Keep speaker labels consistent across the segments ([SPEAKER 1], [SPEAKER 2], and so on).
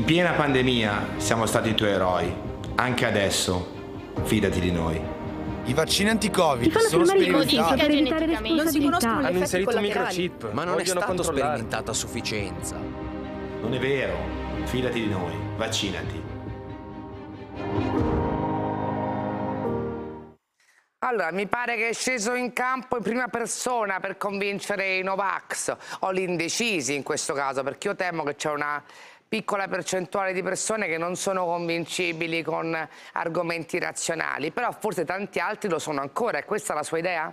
[SPEAKER 1] piena pandemia siamo stati i tuoi eroi. Anche adesso, fidati di noi.
[SPEAKER 2] I vaccini anti-Covid
[SPEAKER 3] Ti fanno
[SPEAKER 2] sono
[SPEAKER 3] firmare i
[SPEAKER 2] sperimentati.
[SPEAKER 3] codici per evitare
[SPEAKER 4] Non si conoscono
[SPEAKER 3] responsabilità.
[SPEAKER 4] gli
[SPEAKER 5] Hanno
[SPEAKER 4] effetti
[SPEAKER 5] inserito un
[SPEAKER 4] collaterali.
[SPEAKER 5] microchip,
[SPEAKER 6] Ma non è
[SPEAKER 5] vogliono
[SPEAKER 6] stato
[SPEAKER 5] controllare.
[SPEAKER 6] sperimentato a sufficienza.
[SPEAKER 1] Non è vero, fidati di noi, vaccinati.
[SPEAKER 7] Allora, mi pare che è sceso in campo in prima persona per convincere i Novax, o gli indecisi in questo caso, perché io temo che c'è una piccola percentuale di persone che non sono convincibili con argomenti razionali, però forse tanti altri lo sono ancora. È questa la sua idea?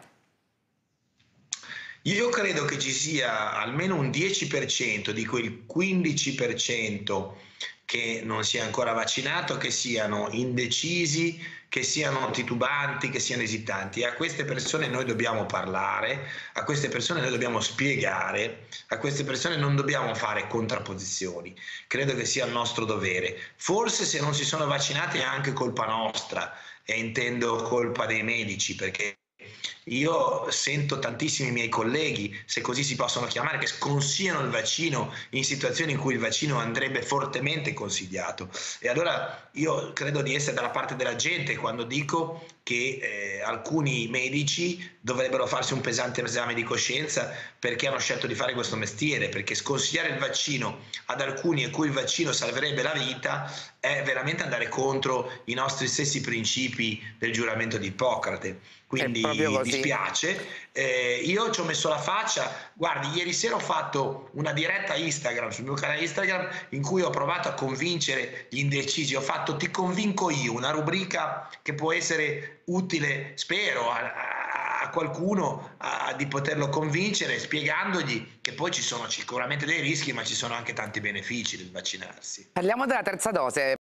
[SPEAKER 8] Io credo che ci sia almeno un 10% di quel 15% che non sia ancora vaccinato, che siano indecisi, che siano titubanti, che siano esitanti. E a queste persone noi dobbiamo parlare, a queste persone noi dobbiamo spiegare, a queste persone non dobbiamo fare contrapposizioni. Credo che sia il nostro dovere. Forse se non si sono vaccinati è anche colpa nostra, e intendo colpa dei medici, perché io sento tantissimi miei colleghi, se così si possono chiamare, che sconsigliano il vaccino in situazioni in cui il vaccino andrebbe fortemente consigliato. E allora io credo di essere dalla parte della gente quando dico che alcuni medici dovrebbero farsi un pesante esame di coscienza perché hanno scelto di fare questo mestiere, perché sconsigliare il vaccino ad alcuni a cui il vaccino salverebbe la vita è veramente andare contro i nostri stessi principi del giuramento di Ippocrate. Quindi mi dispiace, io ci ho messo la faccia. Guardi, ieri sera ho fatto una diretta Instagram sul mio canale Instagram in cui ho provato a convincere gli indecisi. Ho fatto Ti convinco io, una rubrica che può essere utile, spero, a qualcuno di poterlo convincere, spiegandogli che poi ci sono sicuramente dei rischi, ma ci sono anche tanti benefici del vaccinarsi.
[SPEAKER 7] Parliamo della terza dose.